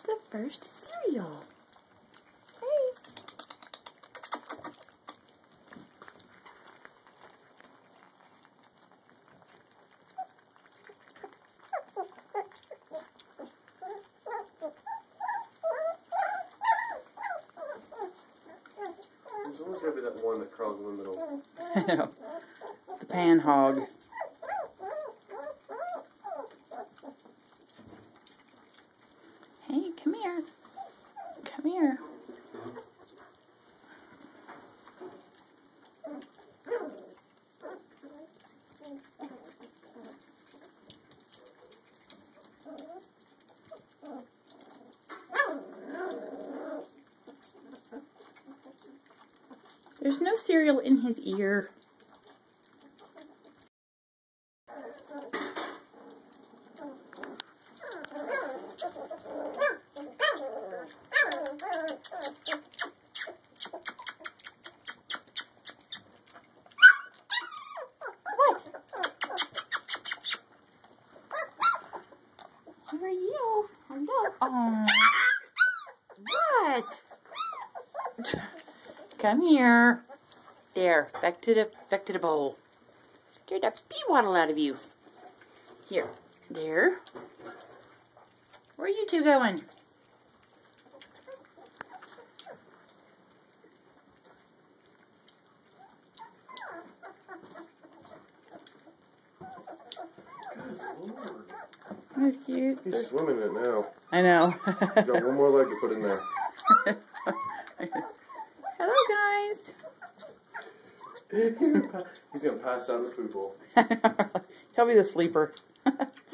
the first cereal. Hey. There's always got to be that one that crawls in the middle. I know. The pan hog. Hey, come here. Come here. There's no cereal in his ear. What? Who are you? Hello. Oh. What? Come here. There. Back to the bowl. Scared that pee waddle out of you. Here. There. Where are you two going? That's cute. He's swimming in it now. I know. He's got one more leg to put in there. Hello, guys. He's gonna pass out in the food bowl. He'll be the sleeper.